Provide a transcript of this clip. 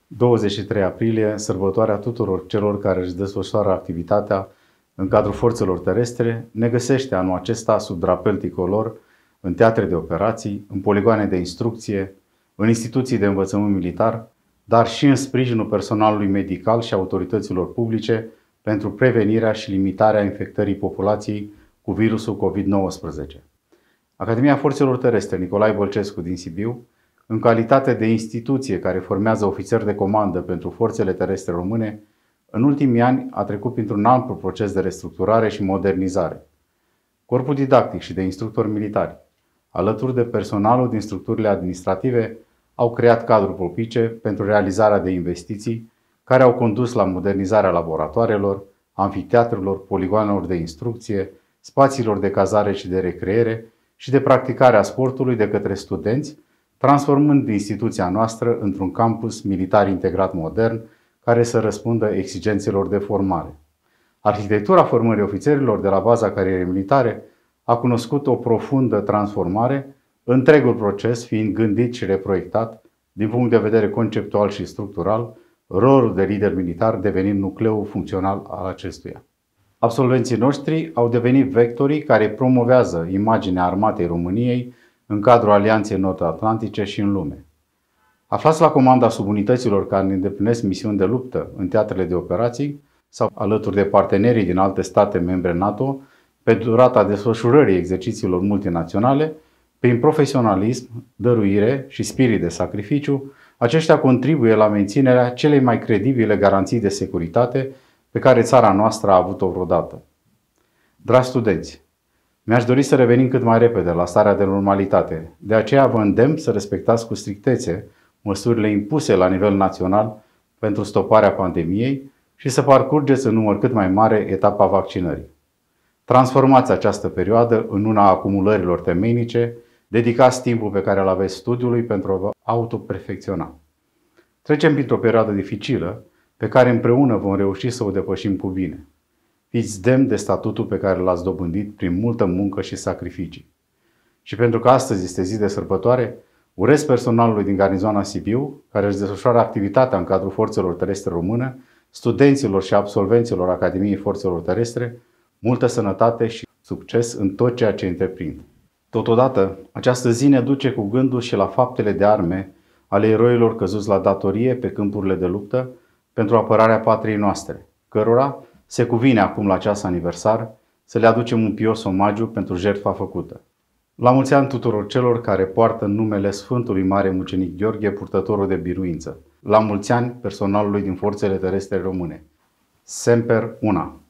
23 aprilie, sărbătoarea tuturor celor care își desfășoară activitatea în cadrul forțelor terestre, ne găsește anul acesta sub drapel tricolor în teatre de operații, în poligoane de instrucție, în instituții de învățământ militar, dar și în sprijinul personalului medical și autorităților publice pentru prevenirea și limitarea infectării populației cu virusul COVID-19. Academia Forțelor Terestre Nicolae Bălcescu din Sibiu, în calitate de instituție care formează ofițeri de comandă pentru forțele terestre române, în ultimii ani a trecut printr-un amplu proces de restructurare și modernizare. Corpul didactic și de instructori militari, alături de personalul din structurile administrative, au creat cadrul propice pentru realizarea de investiții care au condus la modernizarea laboratoarelor, amfiteatrelor, poligoanelor de instrucție, spațiilor de cazare și de recreere și de practicarea sportului de către studenți, transformând instituția noastră într-un campus militar integrat modern care să răspundă exigențelor de formare. Arhitectura formării ofițerilor de la baza carierei militare a cunoscut o profundă transformare, întregul proces fiind gândit și reproiectat din punct de vedere conceptual și structural, rolul de lider militar devenind nucleul funcțional al acestuia. Absolvenții noștri au devenit vectorii care promovează imaginea armatei României în cadrul Alianței Nord-Atlantice și în lume. Aflați la comanda subunităților care îndeplinesc misiuni de luptă în teatrele de operații sau alături de partenerii din alte state membre NATO, pe durata desfășurării exercițiilor multinaționale, prin profesionalism, dăruire și spirit de sacrificiu, aceștia contribuie la menținerea celei mai credibile garanții de securitate pe care țara noastră a avut-o vreodată. Dragi studenți, mi-aș dori să revenim cât mai repede la starea de normalitate. De aceea vă îndemn să respectați cu strictețe măsurile impuse la nivel național pentru stoparea pandemiei și să parcurgeți în număr cât mai mare etapa vaccinării. Transformați această perioadă în una a acumulărilor temeinice, dedicați timpul pe care îl aveți studiului pentru a vă autoperfecționa. Trecem printr-o perioadă dificilă pe care împreună vom reuși să o depășim cu bine. Fiți demni de statutul pe care l-ați dobândit prin multă muncă și sacrificii. Și pentru că astăzi este zi de sărbătoare, urez personalului din garnizoana Sibiu, care își desfășoară activitatea în cadrul Forțelor Terestre Române, studenților și absolvenților Academiei Forțelor Terestre, multă sănătate și succes în tot ceea ce întreprind. Totodată, această zi ne duce cu gândul și la faptele de arme ale eroilor căzuți la datorie pe câmpurile de luptă pentru apărarea patriei noastre, cărora se cuvine acum la ceas aniversar să le aducem un pios omagiu pentru jertfa făcută. La mulți ani tuturor celor care poartă numele Sfântului Mare Mucenic Gheorghe, purtătorul de biruință. La mulți ani personalului din Forțele Terestre Române. Semper Una!